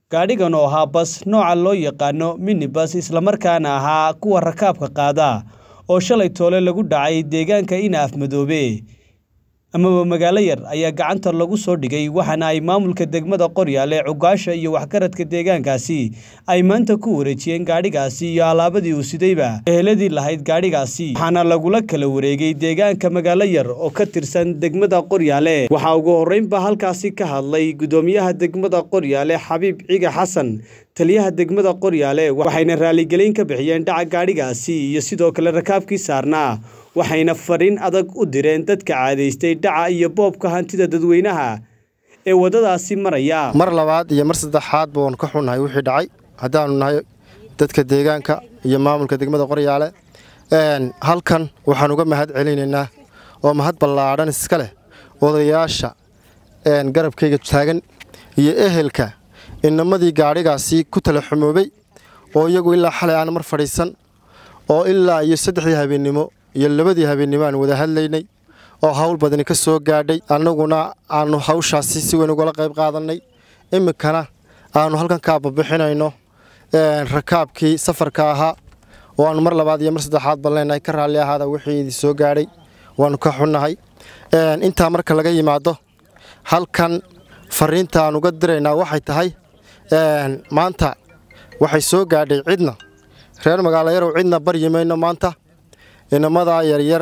gaadhigan oo ahaa bas nooca loo yaqaano minibus isla markaana ahaa kuwa rakaabka qaada oo shalay toole lagu dhacay deegaanka Inaaf Madoobe ama magaalo yar ayaa gacanta lagu soo dhigay waxaana ay maamulka degmada Qoryaale Cugaasha iyo waxgaradka deegaankaasi ay maanta ku wareejiyeen gaadhigaasi iyo alaabadii uu sidayba eheladii lahayd gaadhigaasi waxaana lagula kala wareegay deegaanka magaalo yar oo ka tirsan degmada Qoryaale waxa ugu horeynba halkaasi ka hadlay gudoomiyaha degmada Qoryaale Xabiib Ciga Xasan taliyaha degmada Qoryaale waxayna raali gelin ka bixiyeen dhaca gaadhigaasi iyo sidoo kale rakaabkii saarnaa waxayna fariin adag u direen dadka caadaystay dhaca iyo boobka hantida dadweynaha ee wadadaasi maraya mar labaad iyo mar saddexaad baan ka xunnahay wixii dhacay hadaanu nahay dadka deegaanka iyo maamulka degmada Qoryaale halkan waxaan uga mahad celinaynaa oo mahad ballaaran iska leh odayaasha garabkayga taagan iyo ehelka inamadii gaadhigaasi ku tala xumoobay oo iyagu ilaa xalay aan mar fadhiisan oo ilaa iyo 3 habeenimo iyo 2 habeenimo aan wada hadlaynay oo hawl badan ka soo gaadhay annaguna aanu hawshaasi si weyn uga qayb qaadanay imikana aanu halkan ka bixinayno rakaabkii safarka ahaa oo aan mar labaad iyo mar saddexaad baleenay ka raali ahaada wixii soo gaadhay waanu ka xunnahay inta marka laga yimaado halkan fariinta aan uga diraynaa waxay tahay maanta waxay soo gaadhay cidna reer magaalo yar oo cidna baryimayno maanta inamada yaryar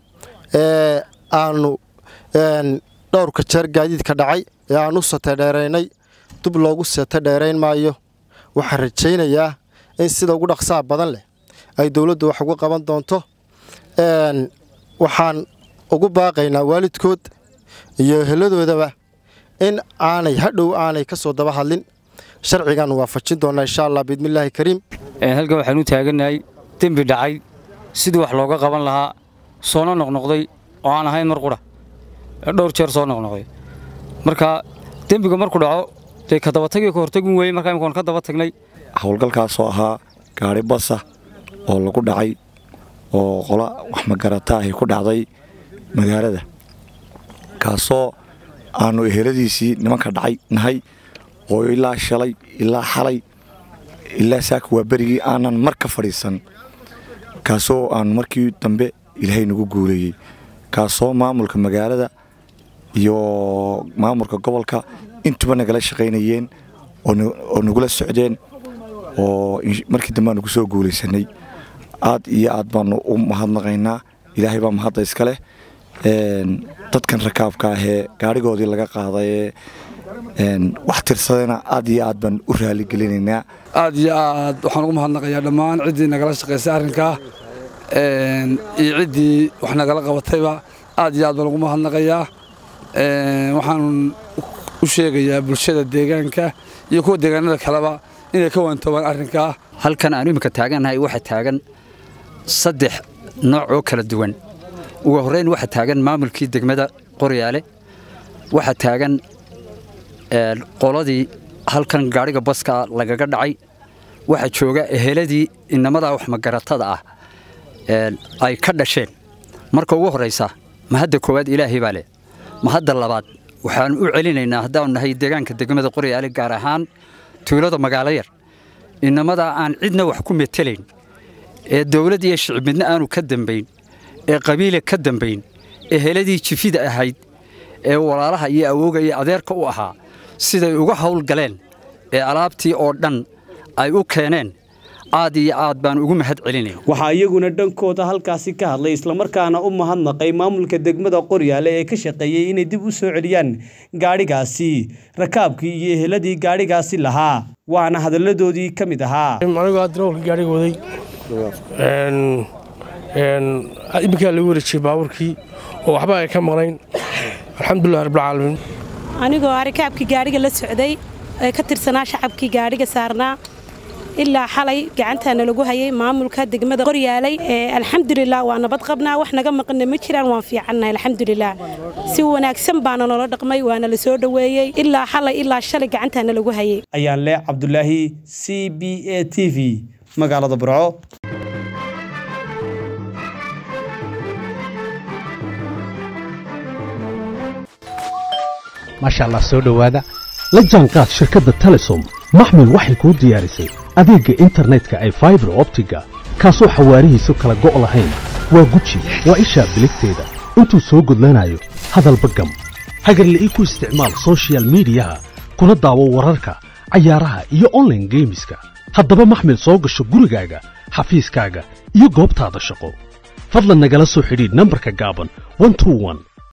aanu dhowrka jeer gaadiidka dhacay ee aanu sata dheereynay dib loogu sata dheereyn maayo waxaan rajaynayaa in sida ugu dhaqsaha badan leh ay dawladdu wax uga qaban doonto waxaan ugu baaqaynaa waalidkood iyo heladoodaba in aanay hadhow aanay ka soo daba hadlin sharcigan waafajin doona insha Allah bidmillaahi kariim halka waxaan u taaganahay dambi dhacay sidii wax looga qaban lahaa soo noqnoqday oo aan ahayn mar qura dhowr jeer soo noqnoqday marka dambiga markuu dhaco ee ka daba tagay ka hortagin weey marka imkoon ka daba tagnay hawlgalkaas oo ahaa gaari bas ah oo lagu dhacay oo qola wax ma garata ay ku dhacday magaalada kaasoo aanu eheladiisii nimanka dhacay nahay oo ilaa shalay ilaa xalay ilaa saaka waa berigii aanan mar ka fadhiisan kaasoo aan markii dambe ilaahay nagu guuleeyay kaasoo maamulka magaalada iyo maamulka gobolka intuba nagala shaqaynayeen oo nagula socdeen oo markii dambe aan ugu soo guuleysanay aad iyo aad baan u mahadnaqaynaa ilaahay baa mahad iska leh dadkan rakaabka ah ee gaarigoodii laga qaaday wax tirsadayna aad iyo aad baan u raali gelinaynaa aad iyo aad waxaan ugu mahadnaqayaa dhammaan ciddii nagala shaqaysay arrinka iyo ciddii wax nagala qabatayba aad iyo aad baan ugu mahadnaqayaa waxaan u sheegayaa bulshada deegaanka iyo kuwa deegaanada kaleba inay ka waantoobaan arrinka halkan aan imika taaganahay waxa taagan 3 nooc oo kala duwan ugu horeyn waxa taagan maamulkii degmada Qoryaale waxa taagan qoladii halkan gaariga baska lagaga dhacay waxa jooga eheladii inamada wax magaratada ah ay ka dhasheen marka ugu horeysa ma hadda koowaad Ilaahay baa leh ma hadda labaad waxaan u celinaynaa haddaan nahay deegaanka degmada Qoryaale gaar ahaan tuulada magaalo yar inamada aan cidna wax ku metelayn ee dawladda iyo shicibna aanu ka dambeyn ee qabiile ka dambeyn eheladii jifida ahayd ee walaalaha iyo awooga iyo adeerka u ahaa siday uga hawl galeen ee alaabtii oo dhan ay u keeneen aad iyo aad baan ugu mahad celinay waxa iyaguna dhankooda halkaasi ka hadlay isla markaana u mahadnaqay maamulka degmada Qoryaale ee ka shaqeeyay inay dib u soo celiyaan gaadhigaasi rakaabkii iyo eheladii gaadhigaasi lahaa waana hadaladoodii kamid ahaa anigu adroolka gaadhiga waday imika la wareejiyay baaburkii oo waxba ay ka maqnayn alxamdulillah rabbil caalamiin anigoo rakaabkii gaadhiga la socday ee ka tirsanaa shacabkii gaadhiga saarnaa ilaa xalay gacantaana lagu hayay maamulka degmada Qoryaale alxamdulillah waa nabad qabnaa wax naga maqan ma jiraan waan fiicannahay alxamdulillah si wanaagsan baan nolol dhaqmay waana la soo dhaweeyay ilaa xalay ilaa shalay gacantaana lagu hayay ayaan le Cabdullaahi CBA TV magaalada Burco ما شاء الله سو دhowaada la jaanqaad shirkadda Telesom maxmil waxay kuu diyaarisay adeegga internetka ee fiber optiga kaasoo xawaarihiisu kala go' lahayn waa guji waa ishaa biligteeda intuu soo gudlanayo hadalba gam hagarla ii ku isticmaal social mediyaha kuna daawo wararka cayaaraha iyo online geemiska haddaba maxmil soo gasho gurigaaga xafiiskaaga iyo goobtaada shaqo fadlan nagala soo xidhiidh nambarka gaaban 121